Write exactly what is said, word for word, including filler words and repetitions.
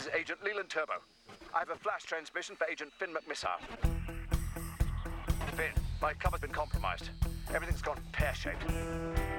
is Agent Leland Turbo. I have a flash transmission for Agent Finn McMissile. Finn, my cover's been compromised. Everything's gone pear-shaped.